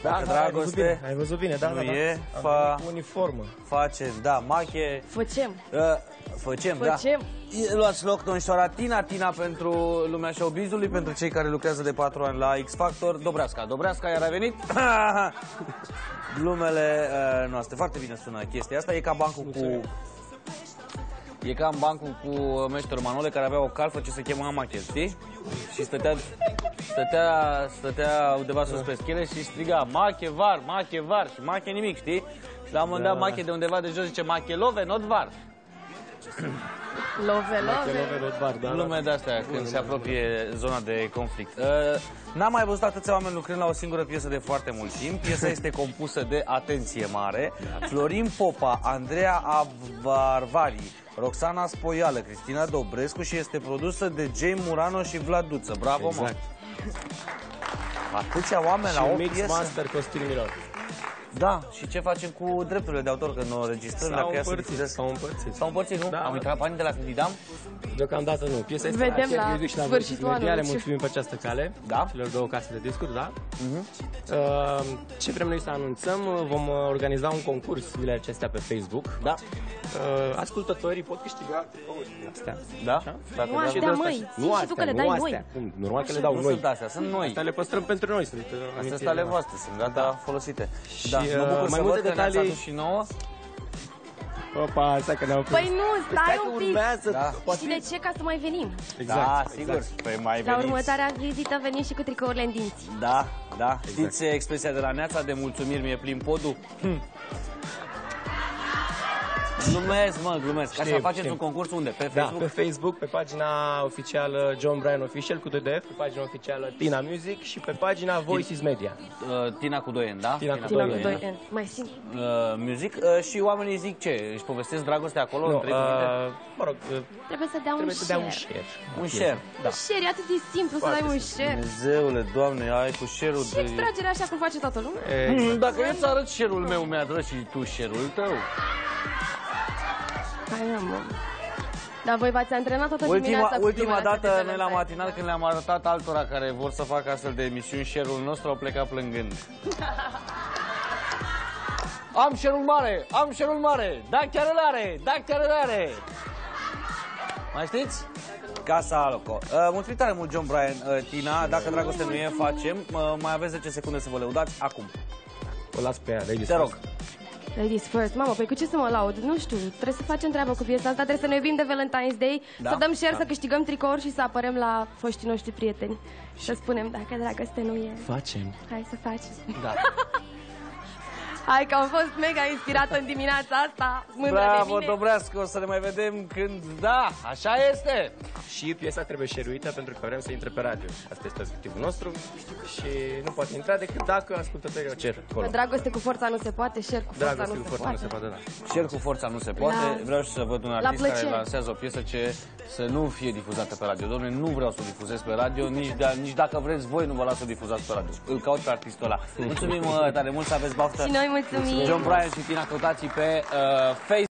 Da, dragoste. Ai văzut bine, da, nu da. E, uniformă. Facem, da, mache. Facem, da. Luați loc, domnișoara Tina pentru lumea showbizului, pentru cei care lucrează de 4 ani la X Factor. Dobreasca, iar a venit. Glumele noastre. Foarte bine sună chestia asta. E ca bancul cu... E ca în bancul cu meșterul Manole, care avea o calfă ce se chema Amache, știi? Și stătea undeva sus pe schele și striga Mache var și Mache nimic, știi? Și la un moment dat Mache de undeva de jos zice Mache love, not var. Love, Lume de-astea când se apropie zona de conflict. N-am mai văzut atâția oameni lucrând la o singură piesă de foarte mult timp. Piesa este compusă de, atenție mare, Florin Popa, Andreea Avarvari, Roxana Spoială, Cristina Dobrescu și este produsă de Jay Murano și Vlad Duță. Bravo, exact. Atâția oameni la o piesă. Mix Master Costumilor. Da, și ce facem cu drepturile de autor când o registrăm? S-au împărțit, nu? Da, Am intrat banii de la Credidam? Deocamdată nu. Piesa este vedem la sfârșitul anului. Le mulțumim pe această cale, celor două case de discuri, da? Ce vrem noi să anunțăm? Vom organiza un concurs zilele acestea pe Facebook. Da. Ascultătorii pot câștiga astea. Da? Nu astea, măi. Nu astea, că le dai noi. Normal că le dau noi. Nu sunt astea, sunt noi. Astea le păstrăm pentru noi. Astea sunt ale voastre, sunt gata folosite. Da, mă bucur mai multe detalii și nouă. Opa, stai că ne-au Păi nu, stai un pic. Da. Știi de ce? Ca să mai venim. Exact, da, sigur. Păi mai la următoarea vizită venim și cu tricourile în dinți. Da, da. Știți expresia de la Neața, de mulțumiri mi-e plin podul? Glumesc. Ca să faceți un concurs unde? Pe Facebook? Da, pe Facebook, pe pagina oficială John Bryan Official cu 2DF, pe pagina oficială Tina Music și pe pagina Voices Media. Tina cu 2N, da? Tina cu 2N. Mai simplu. Music și oamenii zic ce? Își povestesc dragoste acolo? Nu, mă rog, trebuie să dea un share. Un share. Da. Un share, e atât de simplu să dai un share. Dumnezeule, Doamne, ai cu share-ul de... Și extragerea așa cum face toată lumea. Dacă eu îți arăt share-ul meu, mi-arăt și tu share-ul tău. Dar voi v-ați antrenat toată dimineața cu ultima dată noi la matinal când le-am arătat altora care vor să facă astfel de emisiuni share-ul nostru, au plecat plângând. Am share-ul mare, da chiar îl are. Mai știți? Casa Aloco. Mulțumim tare mult, John Bryan, Tina. Dacă dragoste nu e, facem. Mai aveți 10 secunde să vă lăudați acum. O las pe ea, te rog. Ladies first. Mamă, păi cu ce să mă laud? Nu știu, trebuie să facem treabă cu piesa asta, trebuie să ne iubim de Valentine's Day, să dăm share, să câștigăm tricouri și să apărăm la foștii noștri prieteni. Să spunem, dacă dragoste nu e... Facem. Hai să facem. Da. Hai că am fost mega inspirată în dimineața asta. Bravo, Dobrească, o să ne mai vedem când... Da, așa este. Și piesa trebuie share-uită pentru că vrem să intre pe radio. Asta este obiectivul nostru și nu poate intra decât dacă ascultătorii o cer. Dragoste cu forța nu se poate, share cu forța nu se poate. Da. Share cu forța nu se poate. Vreau și să văd un artist care lansează o piesă ce să nu fie difuzată pe radio. Doamne, nu vreau să o difuzez pe radio, nici dacă vreți voi nu vă las să o difuzați pe radio. Îl caut pe artistul ăla. Mulțumim tare mult, să aveți baftă. Și noi mulțumim. John Bryan și Tina, căutați pe Facebook.